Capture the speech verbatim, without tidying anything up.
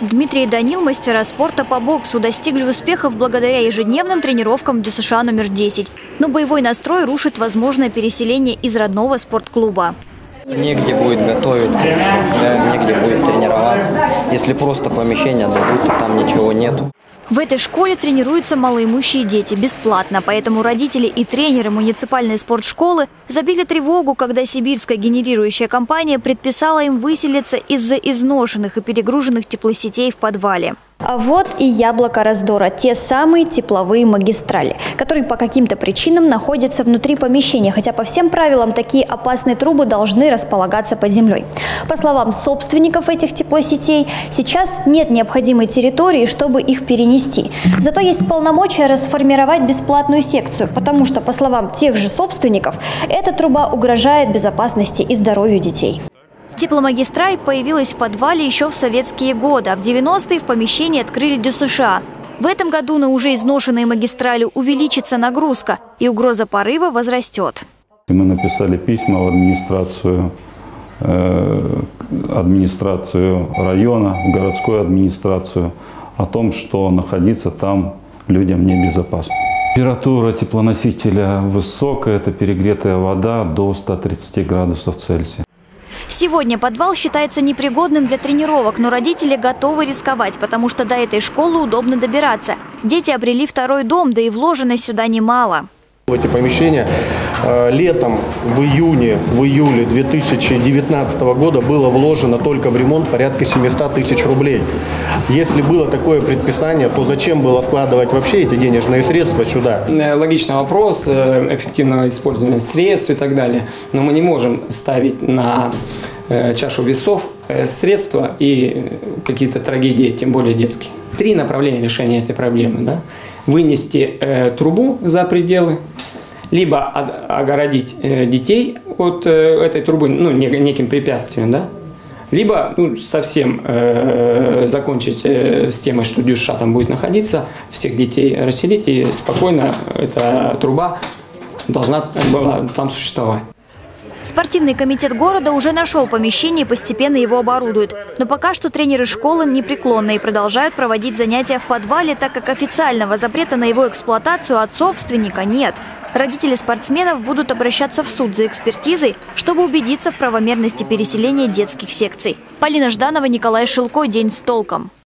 Дмитрий и Данил, мастера спорта по боксу, достигли успехов благодаря ежедневным тренировкам в Д С Ш А номер десять. Но боевой настрой рушит возможное переселение из родного спортклуба. Негде будет готовиться, да, негде будет тренироваться. Если просто помещение дадут, то там ничего нету. В этой школе тренируются малоимущие дети бесплатно, поэтому родители и тренеры муниципальной спортшколы забили тревогу, когда сибирская генерирующая компания предписала им выселиться из-за изношенных и перегруженных теплосетей в подвале. А вот и яблоко раздора – те самые тепловые магистрали, которые по каким-то причинам находятся внутри помещения, хотя по всем правилам такие опасные трубы должны располагаться под землей. По словам собственников этих теплосетей, сейчас нет необходимой территории, чтобы их перенести. Зато есть полномочия расформировать бесплатную секцию, потому что, по словам тех же собственников, эта труба угрожает безопасности и здоровью детей. Тепломагистраль появилась в подвале еще в советские годы, а в девяностые в помещении открыли Д С Ш А. В этом году на уже изношенные магистрали увеличится нагрузка, и угроза порыва возрастет. Мы написали письма в администрацию, э, администрацию района, в городскую администрацию о том, что находиться там людям небезопасно. Температура теплоносителя высокая, это перегретая вода до ста тридцати градусов Цельсия. Сегодня подвал считается непригодным для тренировок, но родители готовы рисковать, потому что до этой школы удобно добираться. Дети обрели второй дом, да и вложено сюда немало. В эти помещения э, летом, в июне, в июле две тысячи девятнадцатого года было вложено только в ремонт порядка семисот тысяч рублей. Если было такое предписание, то зачем было вкладывать вообще эти денежные средства сюда? Логичный вопрос эффективного использования средств и так далее. Но мы не можем ставить на чашу весов средства и какие-то трагедии, тем более детские. Три направления решения этой проблемы. Да? Вынести э, трубу за пределы, либо от, огородить э, детей от э, этой трубы, ну, не, неким препятствием, да? Либо ну, совсем э, закончить э, с темой, что Д С Ш А там будет находиться, всех детей расселить, и спокойно эта труба должна была там существовать. Спортивный комитет города уже нашел помещение и постепенно его оборудует. Но пока что тренеры школы непреклонны и продолжают проводить занятия в подвале, так как официального запрета на его эксплуатацию от собственника нет. Родители спортсменов будут обращаться в суд за экспертизой, чтобы убедиться в правомерности переселения детских секций. Полина Жданова, Николай Шилко. День с толком.